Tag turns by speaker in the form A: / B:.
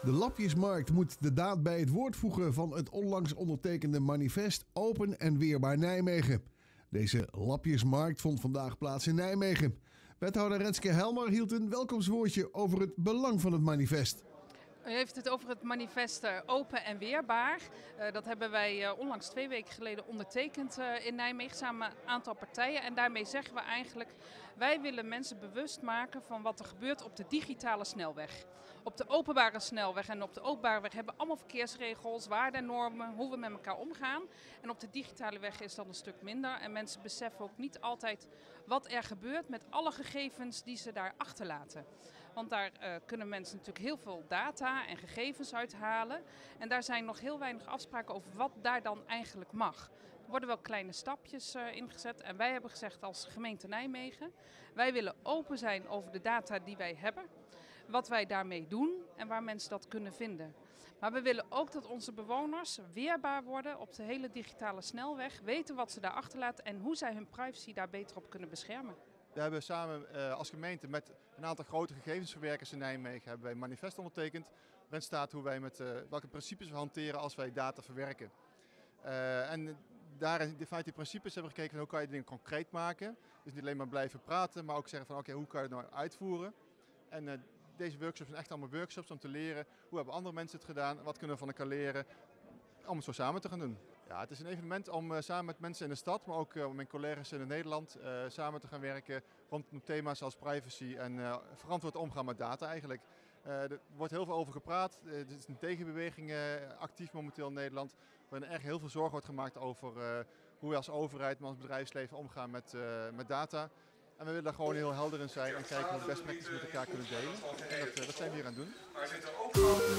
A: De Lapjesmarkt moet de daad bij het woord voegen van het onlangs ondertekende manifest Open en Weerbaar Nijmegen. Deze Lapjesmarkt vond vandaag plaats in Nijmegen. Wethouder Renske Helmer hield een welkomstwoordje over het belang van het manifest.
B: U heeft het over het manifest Open en Weerbaar. Dat hebben wij onlangs 2 weken geleden ondertekend in Nijmegen samen met een aantal partijen. En daarmee zeggen we eigenlijk, wij willen mensen bewust maken van wat er gebeurt op de digitale snelweg. Op de openbare snelweg en op de openbare weg hebben we allemaal verkeersregels, waarden, normen, hoe we met elkaar omgaan. En op de digitale weg is dat een stuk minder. En mensen beseffen ook niet altijd wat er gebeurt met alle gegevens die ze daar achterlaten. Want daar kunnen mensen natuurlijk heel veel data en gegevens uithalen. En daar zijn nog heel weinig afspraken over wat daar dan eigenlijk mag. Er worden wel kleine stapjes ingezet. En wij hebben gezegd als gemeente Nijmegen, wij willen open zijn over de data die wij hebben. Wat wij daarmee doen en waar mensen dat kunnen vinden. Maar we willen ook dat onze bewoners weerbaar worden op de hele digitale snelweg. Weten wat ze daar achterlaten en hoe zij hun privacy daar beter op kunnen beschermen.
C: We hebben samen als gemeente met een aantal grote gegevensverwerkers in Nijmegen hebben wij een manifest ondertekend. Waarin staat hoe wij welke principes we hanteren als wij data verwerken. En daarin vanuit die principes hebben we gekeken van hoe kan je dingen concreet maken. Dus niet alleen maar blijven praten, maar ook zeggen van oké, hoe kan je het nou uitvoeren. En deze workshops zijn echt allemaal workshops om te leren hoe hebben andere mensen het gedaan, wat kunnen we van elkaar leren. Om het zo samen te gaan doen. Ja, het is een evenement om samen met mensen in de stad, maar ook met mijn collega's in Nederland samen te gaan werken rondom thema's als privacy en verantwoord omgaan met data eigenlijk. Er wordt heel veel over gepraat. Er is een tegenbeweging actief momenteel in Nederland. Waarin er heel veel zorg wordt gemaakt over hoe we als overheid, maar als bedrijfsleven omgaan met data. En we willen daar gewoon heel helder in zijn en kijken hoe we best practices met elkaar kunnen delen. En dat zijn we hier aan het doen.